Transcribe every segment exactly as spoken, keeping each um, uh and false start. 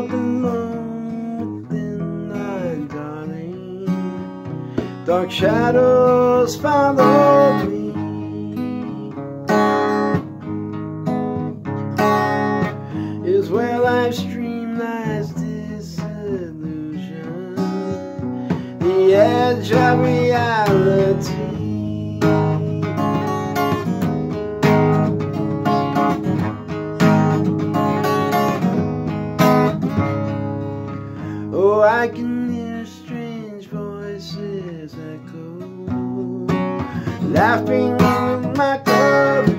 walk alone within my darling. Dark shadows follow me. Is where life's dream lies disillusion, the edge of reality. Oh, I can hear strange voices echo, laughing in my glory.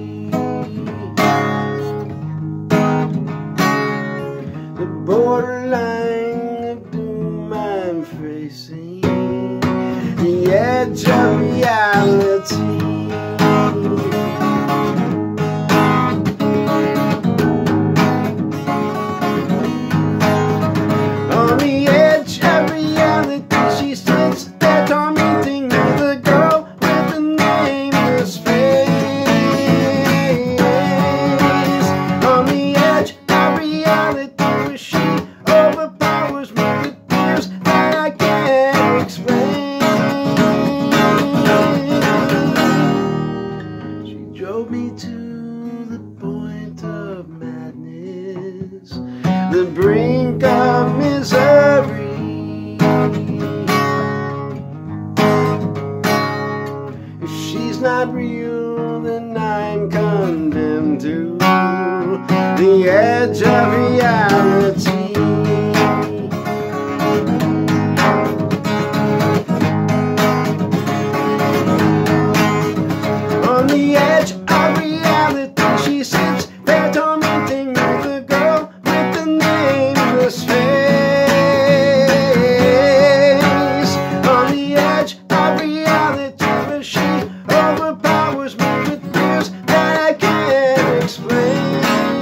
The borderline of doom I'm facing, the edge of reality. On the edge of reality, she sits there tormenting me, the girl with the nameless face. On the edge of reality, where she overpowers me with tears that I can't explain. She drove me to the point of madness, the brink of misery. If she's not real, then I'm condemned to the edge of reality. On the edge of reality, she sits there tormenting me, the girl with the nameless face. On the edge of reality, where she overpowers me with fears that I can't explain.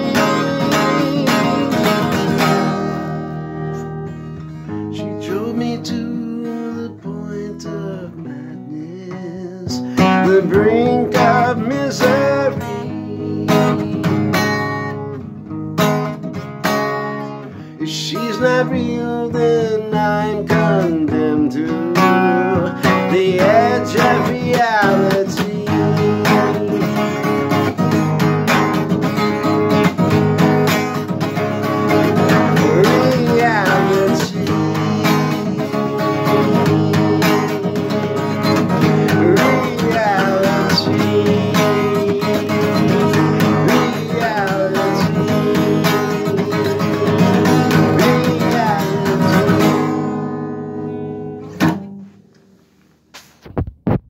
She drove me to the point of madness, the brink